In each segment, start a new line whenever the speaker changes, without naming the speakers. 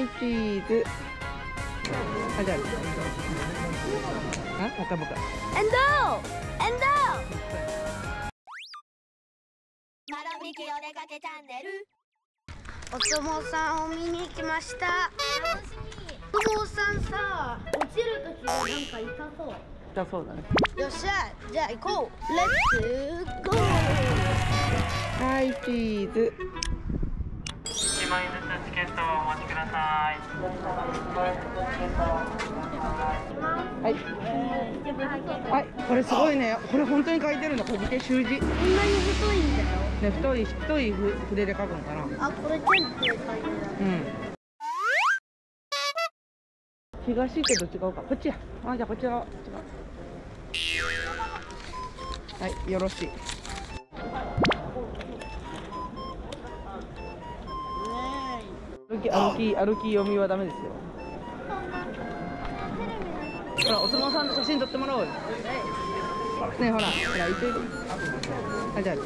はいチーズ。あ、じゃあもう一回もう一回。
エンドまだミキお出かけチャンネル。お相撲さんを見に行きました。楽しみ。お相撲さんさ、落ちるときがなんか痛そう。
痛そうだね。
よっしゃ、じゃあ行こう。レッツゴー。
はいチーズ。
1枚ずつチケットをお持ちください。
はい。はい、これすごいね。これ本当に書いてるんだ。これ見て、習字。
こんなに太いんだよ。
ね、太い筆で書くのかな。
あ、これ全部書いてる。
うん。東ってどっちが多いか。こっちや。あ、じゃあこっち側。はい、よろしい。歩き読みはダメですよ。ほら、お相撲さんと写真撮ってもらおうよ。ねえ、ほら、行っていく。あ、じゃあ。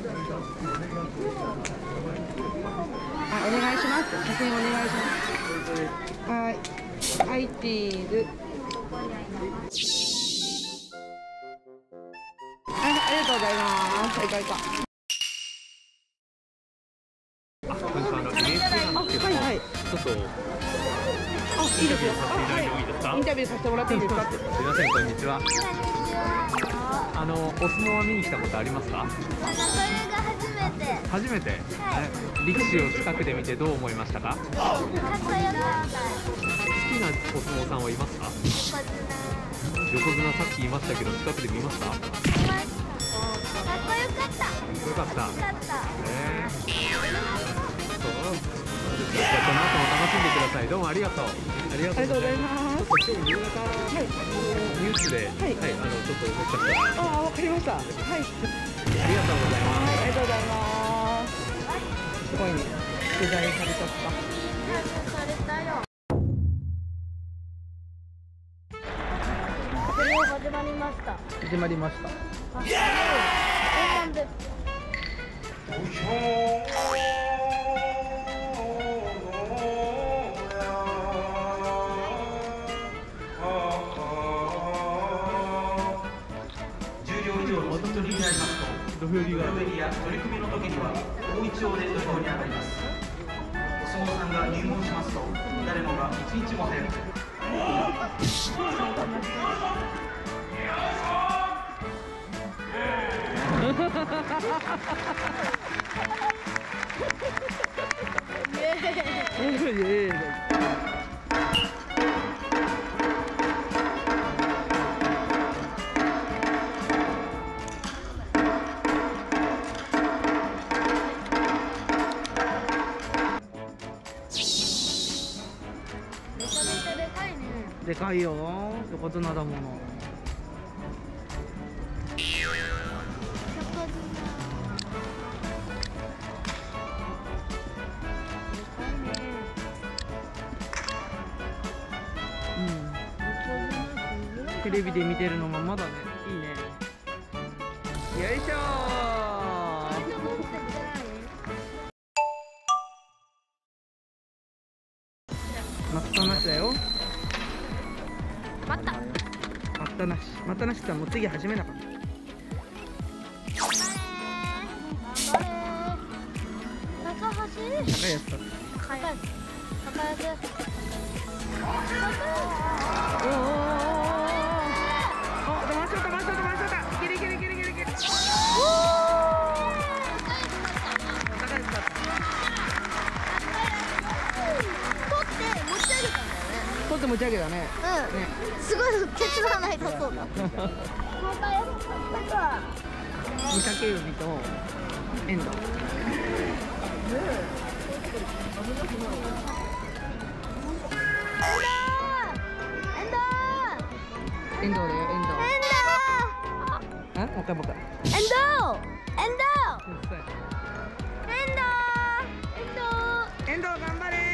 お願いします。写真お願いします。はい。はい、チーズ。ありがとうございます。はいはい。
ちょっと
いいですよ。インタビューさせてもらっていいですか。
すみません、こんにちは。お相撲は見に来たことありますか？
これが初めて。
初めて。力士を近くで見てどう思いましたか？
かっこよかった。
好きなお相撲さんはいますか？横綱さっき言いましたけど、近くで見ました？かっこよ
かった。
よかった。じゃあこの後も楽しんでください。どうもありがとう。ありがとうございます。ちょっと今日夕方、ニュースで、ちょっと思っちゃった。
あ、わかりました。はい。
ありがとうございます。
ありがとうございます。すごいね。取材されちゃった。
されたよ。始まりました。
始まりました。
本番です。
土俵入りや取り組みの時には大一応で土俵に上がります。お相撲さんが入門しますと誰もが一日も早く
でかいよ、横綱だもの。テレビで見てるのままだね。いいね。よいしょー。待ったなしだよ。
待った
なし。待ったなしってもう次始めなかった。
高橋。
高安だ。回しちゃった。ギリ。高安だ。取って持ち上げたね。
すごいケツがないとそうだ。
御嶽海と遠藤。遠藤だよ、遠藤。あ、もう一回。遠藤頑張れ。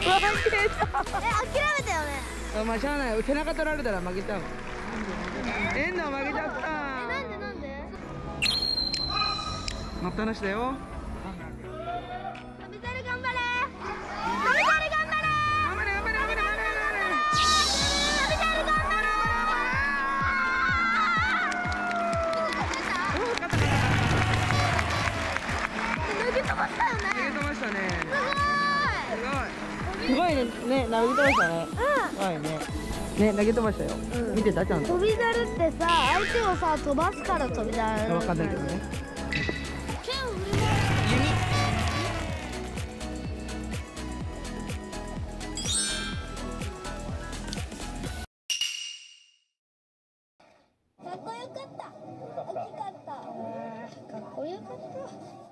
わ負けた。
諦めたよね。
まあしゃあない。背中取られたら負けちゃう。遠藤負けちゃった。
なんで
待ったなしだよ。
翔猿頑張れ。
すごいね、ね、投げ飛ばしたね。すごいね。ね、投げ飛ばしたよ。見てた、ちゃんと。
翔猿ってさ、相手をさ、飛ばすから翔猿。
わかんないけどね。
かっこよかった。大きかった。かっこよかった。